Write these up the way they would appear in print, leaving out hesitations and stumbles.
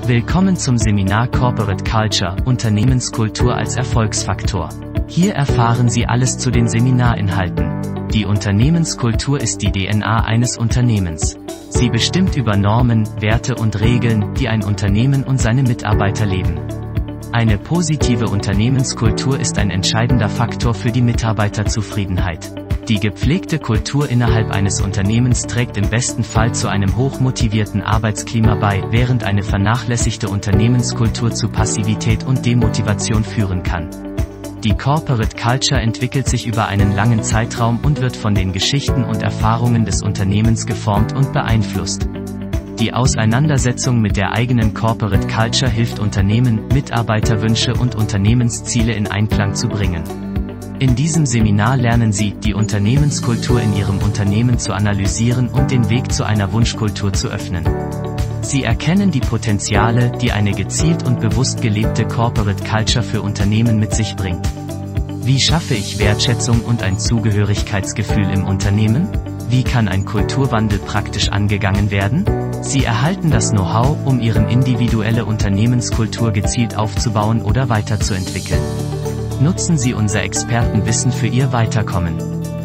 Willkommen zum Seminar Corporate Culture, Unternehmenskultur als Erfolgsfaktor. Hier erfahren Sie alles zu den Seminarinhalten. Die Unternehmenskultur ist die DNA eines Unternehmens. Sie bestimmt über Normen, Werte und Regeln, die ein Unternehmen und seine Mitarbeiter leben. Eine positive Unternehmenskultur ist ein entscheidender Faktor für die Mitarbeiterzufriedenheit. Die gepflegte Kultur innerhalb eines Unternehmens trägt im besten Fall zu einem hochmotivierten Arbeitsklima bei, während eine vernachlässigte Unternehmenskultur zu Passivität und Demotivation führen kann. Die Corporate Culture entwickelt sich über einen langen Zeitraum und wird von den Geschichten und Erfahrungen des Unternehmens geformt und beeinflusst. Die Auseinandersetzung mit der eigenen Corporate Culture hilft Unternehmen, Mitarbeiterwünsche und Unternehmensziele in Einklang zu bringen. In diesem Seminar lernen Sie, die Unternehmenskultur in Ihrem Unternehmen zu analysieren und den Weg zu einer Wunschkultur zu öffnen. Sie erkennen die Potenziale, die eine gezielt und bewusst gelebte Corporate Culture für Unternehmen mit sich bringt. Wie schaffe ich Wertschätzung und ein Zugehörigkeitsgefühl im Unternehmen? Wie kann ein Kulturwandel praktisch angegangen werden? Sie erhalten das Know-how, um Ihre individuelle Unternehmenskultur gezielt aufzubauen oder weiterzuentwickeln. Nutzen Sie unser Expertenwissen für Ihr Weiterkommen.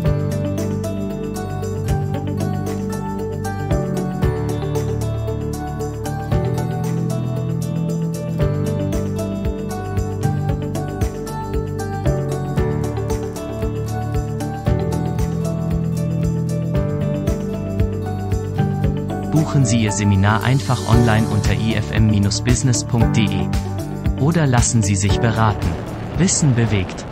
Buchen Sie Ihr Seminar einfach online unter ifm-business.de. Oder lassen Sie sich beraten. Wissen bewegt.